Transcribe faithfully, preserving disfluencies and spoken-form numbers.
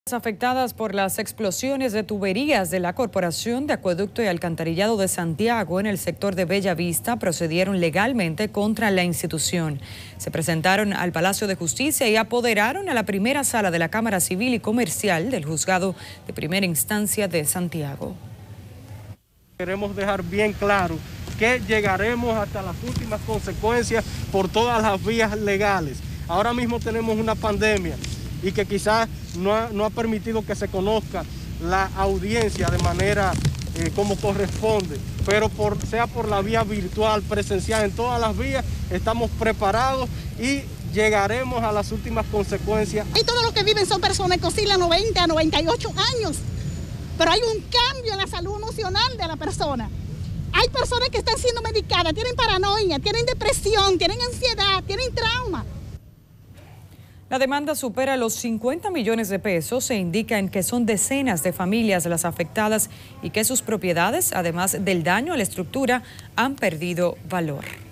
Afectadas por las explosiones de tuberías de la Corporación de Acueducto y Alcantarillado de Santiago en el sector de Bella Vista procedieron legalmente contra la institución. Se presentaron al Palacio de Justicia y apoderaron a la primera sala de la Cámara Civil y Comercial del Juzgado de Primera Instancia de Santiago. Queremos dejar bien claro que llegaremos hasta las últimas consecuencias por todas las vías legales. Ahora mismo tenemos una pandemia y que quizás no ha, no ha permitido que se conozca la audiencia de manera eh, como corresponde, pero por, sea por la vía virtual, presencial, en todas las vías, estamos preparados y llegaremos a las últimas consecuencias. Y todos los que viven son personas que oscilan noventa a noventa y ocho años, pero hay un cambio en la salud emocional de la persona. Hay personas que están siendo medicadas, tienen paranoia, tienen depresión, tienen ansiedad, tienen trauma. La demanda supera los cincuenta millones de pesos. Se indica en que son decenas de familias las afectadas y que sus propiedades, además del daño a la estructura, han perdido valor.